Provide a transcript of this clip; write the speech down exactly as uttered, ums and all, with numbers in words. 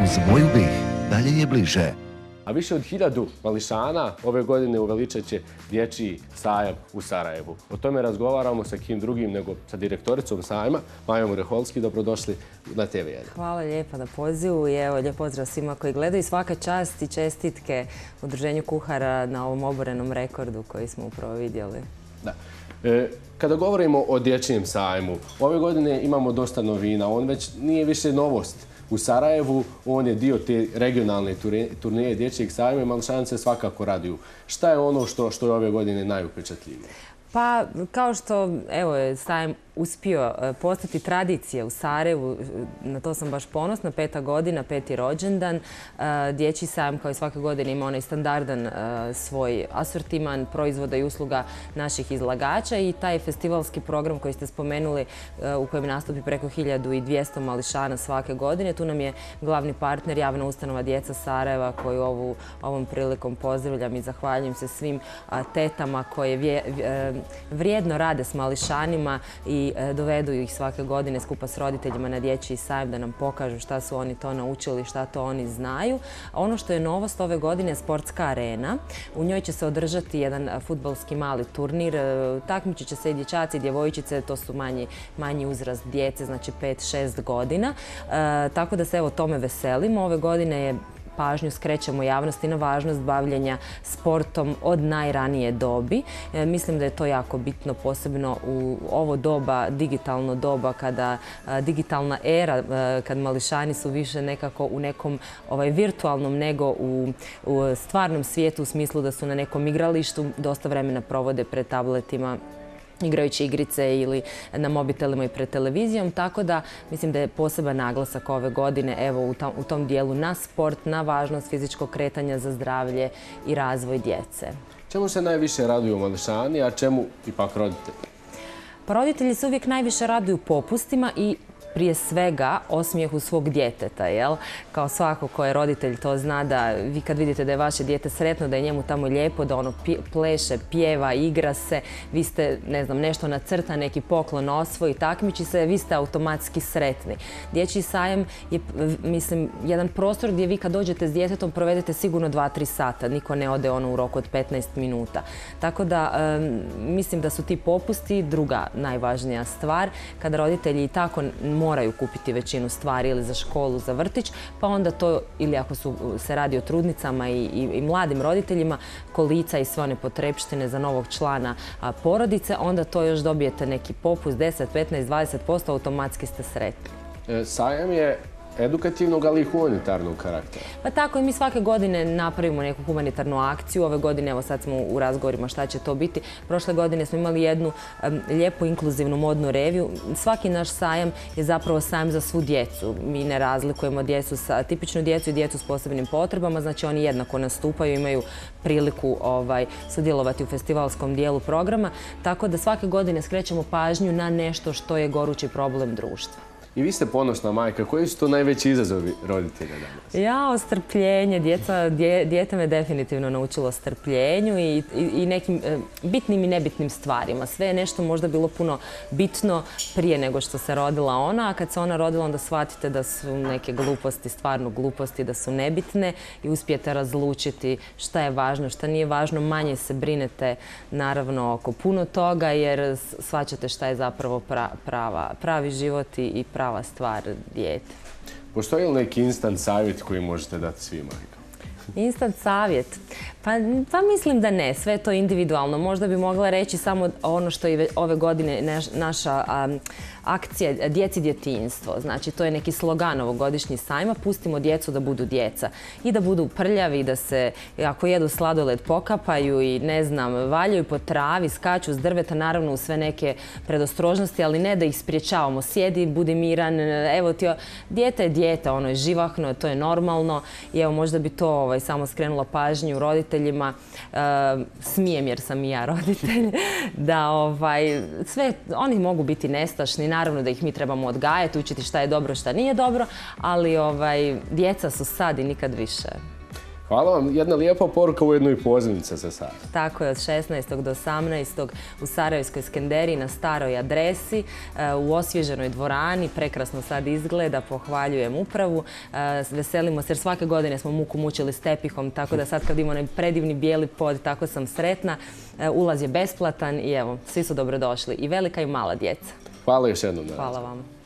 Uz moju bih, dalje je bliže. A više od hiljadu mališana ove godine uveličat će dječji sajam u Sarajevu. O tome razgovaramo sa kim drugim nego sa direktoricom sajma, Majom Reholski. Dobrodošli na te ve jedan. Hvala lijepa na pozivu i evo lijep pozdrav svima koji gledaju. Svaka čast i čestitke Udruženju kuhara na ovom oborenom rekordu koji smo upravo vidjeli. Da. E, kada govorimo o dječjem sajmu, ove godine imamo dosta novina. On već nije više novost u Sarajevu, on je dio te regionalne turneje dječjeg sajma i mališani se svakako raduju. Šta je ono što, što je ove godine najupečatljivije? Pa, kao što evo, je sajam uspio postati tradicija u Sarajevu, na to sam baš ponosna, peta godina, peti rođendan. Dječji sajam kao i svake godine ima onaj standardan svoj asortiman proizvoda i usluga naših izlagača i taj festivalski program koji ste spomenuli u kojem nastupi preko hiljadu dvjesto mališana svake godine. Tu nam je glavni partner javna ustanova Djeca Sarajeva koju ovu, ovom prilikom pozdravljam i zahvaljujem se svim tetama koje vje, vrijedno rade s mališanima i dovedu ih svake godine skupa s roditeljima na dječji sajam da nam pokažu šta su oni to naučili, šta to oni znaju. Ono što je novost ove godine je sportska arena. U njoj će se održati jedan fudbalski mali turnir. Takmičit će se i dječaci i djevojčice, to su manji, manji uzrast djece, znači pet šest godina. E, tako da se evo tome veselimo. Ove godine je pažnju skrećemo javnosti na važnost bavljenja sportom od najranije dobi. E, mislim da je to jako bitno, posebno u ovo doba, digitalno doba, kada a, digitalna era, a, kad mališani su više nekako u nekom ovaj, virtualnom nego u, u stvarnom svijetu, u smislu da su na nekom igralištu, dosta vremena provode pred tabletima, igrajući igrice ili na mobitelima i pred televizijom, tako da mislim da je poseban naglasak ove godine evo u tom, u tom dijelu na sport, na važnost fizičkog kretanja za zdravlje i razvoj djece. Čemu se najviše raduju mališani, a čemu ipak roditelji? Pa roditelji se uvijek najviše raduju popustima i prije svega osmijehu svog djeteta, jel? Kao svako ko je roditelj to zna da vi kad vidite da je vaše dijete sretno, da je njemu tamo lijepo, da ono pleše, pjeva, igra se, vi ste, ne znam, nešto nacrta, neki poklon osvoji, takmiči se, vi ste automatski sretni. Dječji sajam je, mislim, jedan prostor gdje vi kad dođete s djetetom provedete sigurno dva tri sata, niko ne ode ono u roku od petnaest minuta. Tako da um, mislim da su ti popusti druga najvažnija stvar, kada roditelji i tako moraju kupiti većinu stvari ili za školu, za vrtić, pa onda to, ili ako su, se radi o trudnicama i, i, i mladim roditeljima, kolica i sve one potrepštine za novog člana a, porodice, onda to još dobijete neki popust, deset, petnaest, dvadeset posto, automatski ste sretni. E, sajam je edukativnog, ali i humanitarnog karaktera. Pa tako i mi svake godine napravimo neku humanitarnu akciju. Ove godine, evo sad smo u razgovorima šta će to biti. Prošle godine smo imali jednu um, lijepu inkluzivnu modnu reviju. Svaki naš sajam je zapravo sajam za svu djecu. Mi ne razlikujemo djecu sa tipičnu djecu i djecu s posebnim potrebama. Znači oni jednako nastupaju, imaju priliku ovaj, sudjelovati u festivalskom dijelu programa. Tako da svake godine skrećemo pažnju na nešto što je gorući problem društva. I vi ste ponosna majka. Koji su to najveći izazovi roditelja danas? Ja, strpljenje. Djeca, dje, dijete me definitivno naučilo strpljenju i, i, i nekim e, bitnim i nebitnim stvarima. Sve je nešto možda bilo puno bitno prije nego što se rodila ona, a kad se ona rodila onda shvatite da su neke gluposti, stvarno gluposti, da su nebitne i uspijete razlučiti šta je važno, šta nije važno. Manje se brinete naravno oko puno toga jer shvaćate šta je zapravo pra, prava, pravi život i prava stvar dijete. Postoji li neki instant savjet koji možete dati svim majkama? Instant savjet? Pa, pa mislim da ne, sve je to individualno. Možda bi mogla reći samo ono što je ove godine naš, naša um, akcija Djeci djetinjstvo. Znači, to je neki slogan ovogodišnji sajma. Pustimo djecu da budu djeca. I da budu prljavi, da se, ako jedu sladoled, pokapaju i, ne znam, valjaju po travi, skaču s drveta, naravno u sve neke predostrožnosti, ali ne da ih spriječavamo. Sjedi, budi miran, evo ti, dijete je dijete, ono je živahno, to je normalno. I evo, možda bi to ovaj, samo skrenula pažnju roditeljima. Uh, smijem jer sam i ja roditelj, da ovaj, sve, oni mogu biti nestašni, naravno da ih mi trebamo odgajati, učiti šta je dobro, šta nije dobro, ali ovaj, djeca su sad i nikad više. Hvala vam. Jedna lijepa poruka, ujedno i pozivnica za Sarajevo. Tako je, od šesnaestog do osamnaestog u Sarajevskoj Skenderiji na staroj adresi, u osvježenoj dvorani. Prekrasno sad izgleda, pohvaljujem upravu. Veselimo se jer svake godine smo muku mučili s tepihom, tako da sad kad imamo onaj predivni bijeli pod, tako sam sretna. Ulaz je besplatan i evo, svi su dobrodošli. I velika i mala djeca. Hvala još jednom. Hvala vam.